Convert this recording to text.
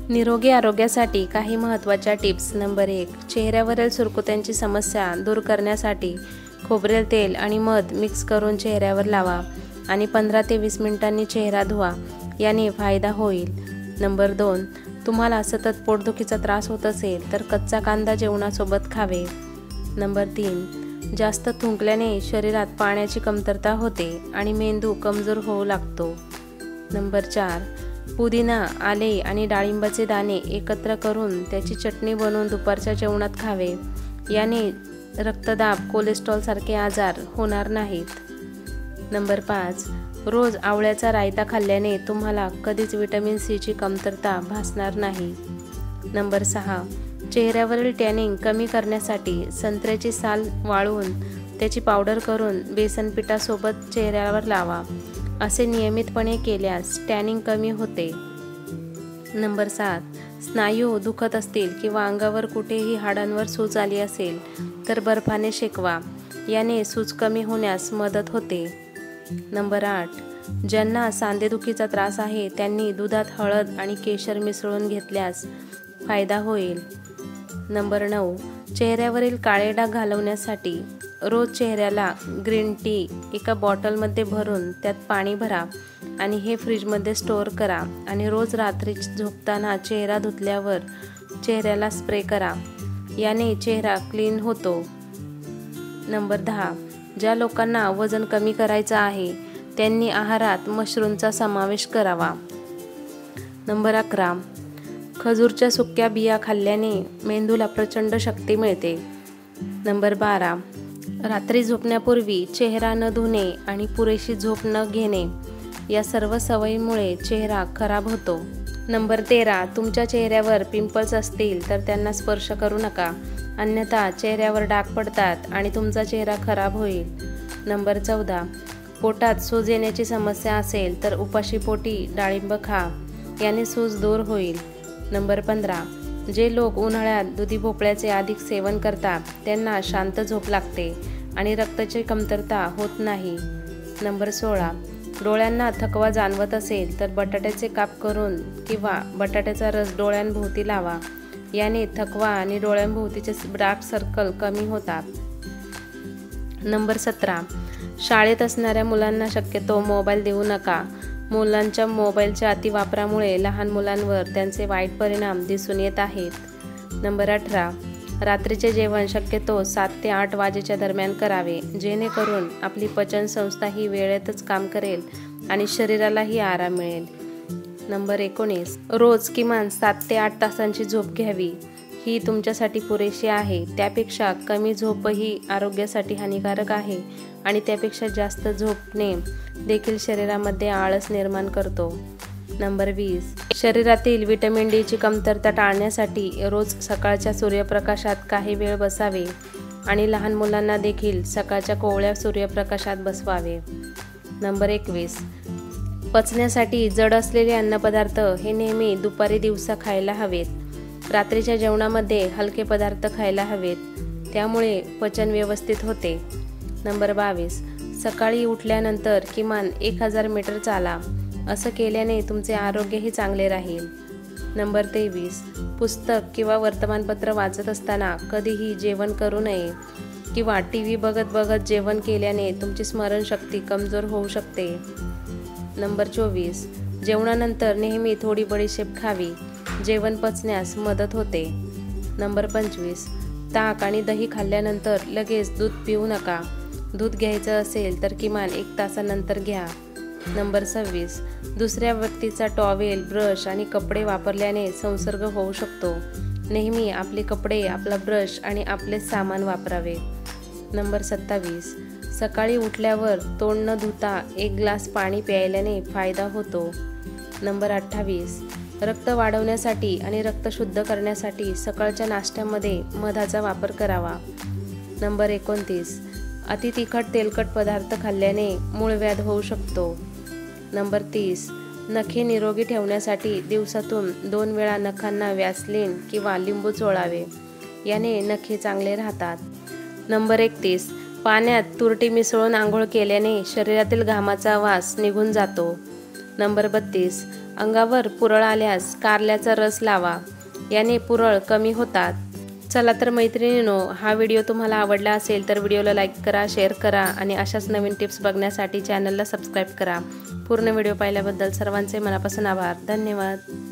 निरोगी आरोग्यासाठी काही महत्त्वाच्या टिप्स. नंबर 1. चेहऱ्यावरील सुरकुत्यांची समस्या दूर करण्यासाठी खोबरेल तेल आणि मध मिक्स करून चेहऱ्यावर लावा आणि 15 ते 20 मिनिटांनी चेहरा धुवा. याने फायदा होईल. नंबर 2. तुम्हाला सतत पोटदुखीचा त्रास होत असेल तर कच्चा कांदा जेवणासोबत खावे. नंबर 3. जास्त थुंकल्याने शरीरात पाण्याची कमतरता होते आणि मेंदू कमजोर होऊ लागतो. नंबर 4. पुदिना, आले आणि डाळिंबाचे दाणे एकत्र करून त्याची चटणी बनवून दुपारच्या जेवणात खावे. याने रक्तदाब, कोलेस्ट्रॉल सारखे आजार होणार नाहीत. नंबर 5. रोज आवळ्याचा रायता खाल्ल्याने तुम्हाला कधीच व्हिटॅमिन सीची कमतरता भासणार नाही. नंबर 6. चेहऱ्यावरील टॅनिंग कमी करण्यासाठी संत्र्याची साल वाळवून त्याची पावडर करून बेसन पिठासोबत चेहऱ्यावर लावा. असे नियमितपणे केल्यास टॅनिंग कमी होते. नंबर 7. स्नायू दुखत असतील किंवा अंगावर कुठेही हाडांवर सूज आली असेल तर बर्फाने शेकवा. याने सूज कमी होण्यास मदत होते. नंबर 8. ज्यांना सांधेदुखीचा त्रास आहे त्यांनी दुधात हळद आणि केशर मिसळून घेतल्यास फायदा होईल. नंबर 9. चेहऱ्यावरील काळे डाग घालवण्यासाठी रोज चेहऱ्याला ग्रीन टी एका बॉटलमध्ये भरून त्यात पाणी भरा आणि हे फ्रीजमध्ये स्टोअर करा आणि रोज रात्री झोपताना चेहरा धुतल्यावर चेहऱ्याला स्प्रे करा. याने चेहरा क्लीन होतो. नंबर 10. ज्या लोकांना वजन कमी करायचं आहे त्यांनी आहारात मशरूमचा समावेश करावा. नंबर 11. खजूरच्या सुक्या बिया खाल्ल्याने मेंदूला प्रचंड शक्ती मिळते. नंबर 12. रात्री झोपण्यापूर्वी चेहरा न धुणे आणि पुरेशी झोप न घेणे या सर्व सवयीमुळे चेहरा खराब होतो. नंबर 13. तुमच्या चेहऱ्यावर पिंपल्स असतील तर त्यांना स्पर्श करू नका, अन्यथा चेहऱ्यावर डाग पडतात आणि तुमचा चेहरा खराब होईल. नंबर 14. पोटात सूज येण्याची समस्या असेल तर उपाशी पोटी डाळिंब खा, याने सूज दूर होईल. नंबर 15. जे लोक उन्हाळ्यात दुधी भोपळ्याचे अधिक सेवन करतात त्यांना शांत झोप लागते आणि रक्ताची कमतरता होत नाही. नंबर 16. डोळ्यांना थकवा जाणवत असेल तर बटाट्याचे काप करून किंवा बटाट्याचा रस डोळ्यांभोवती लावा. याने थकवा आणि डोळ्यांभोवतीचे डार्क सर्कल कमी होतात. नंबर 17. शाळेत असणाऱ्या मुलांना शक्यतो मोबाईल देऊ नका. मुलांच्या मोबाईलच्या अतिवापरामुळे लहान मुलांवर त्यांचे वाईट परिणाम दिसून येत आहेत. नंबर 18. रात्रीचे जेवण शक्यतो 7 ते 8 वाजेच्या दरम्यान करावे, जेणेकरून आपली पचनसंस्था ही वेळेतच काम करेल आणि शरीरालाही आराम मिळेल. नंबर 19. रोज किमान 7 ते 8 तासांची झोप घ्यावी. ही तुमच्यासाठी पुरेशी आहे. त्यापेक्षा कमी झोपही आरोग्यासाठी हानिकारक आहे आणि त्यापेक्षा जास्त झोपणे देखील शरीरामध्ये आळस निर्माण करतो. नंबर 20. शरीरातील व्हिटॅमिन डी ची कमतरता टाळण्यासाठी रोज सकाळच्या सूर्यप्रकाशात काही वेळ बसावे आणि लहान मुलांना देखील सकाळच्या कोवळ्या सूर्यप्रकाशात बसवावे. नंबर 21. पचण्यासाठी जड असलेले अन्नपदार्थ हे नेहमी दुपारी दिवसा खायला हवेत. रात्रीच्या जेवणामध्ये हलके पदार्थ खायला हवेत, त्यामुळे पचन व्यवस्थित होते. नंबर 22. सकाळी उठल्यानंतर किमान 1000 मीटर चाला. असं केल्याने तुमचे आरोग्यही चांगले राहील. नंबर 23. पुस्तक किंवा वर्तमानपत्र वाचत असताना कधीही जेवण करू नये किंवा TV बघत बघत जेवण केल्याने तुमची स्मरणशक्ती कमजोर होऊ शकते. नंबर 24. जेवणानंतर नेहमी थोडी बडीशेप खावी. जेवण पचण्यास मदत होते. नंबर 25. ताक आणि दही खाल्ल्यानंतर लगेच दूध पिऊ नका. दूध घ्यायचं असेल तर किमान 1 तासानंतर घ्या. नंबर 26. दुसऱ्या व्यक्तीचा टॉवेल, ब्रश आणि कपडे वापरल्याने संसर्ग होऊ शकतो. नेहमी आपले कपडे, आपला ब्रश आणि आपले सामान वापरावे. नंबर 27. सकाळी उठल्यावर तोंड न धुता 1 ग्लास पाणी प्यायल्याने फायदा होतो. नंबर 28. रक्त वाढवण्यासाठी आणि रक्त शुद्ध करण्यासाठी सकाळच्या नाश्त्यामध्ये मधाचा वापर करावा. नंबर 29. अति तिखट तेलकट पदार्थ खाल्ल्याने मूळव्याध होऊ शकतो. नंबर 30. नखे निरोगी ठेवण्यासाठी दिवसातून 2 वेळा नखांना व्हॅसलीन किंवा लिंबू चोळावे. याने नखे चांगले राहतात. नंबर 31. पाण्यात तुरटी मिसळून आंघोळ केल्याने शरीरातील घामाचा वास निघून जातो. नंबर 32. अंगावर पुरळ आल्यास कारल्याचा रस लावा, याने पुरळ कमी होतात। चला तर मैत्रिणींनो, हा व्हिडिओ तुम्हाला आवडला असेल तर व्हिडिओला लाईक करा, शेअर करा आणि अशाच नवीन टिप्स बघण्यासाठी चॅनलला सबस्क्राईब करा। पूर्ण व्हिडिओ पाहिल्याबद्दल सर्वांचे मनापासून आभार। धन्यवाद।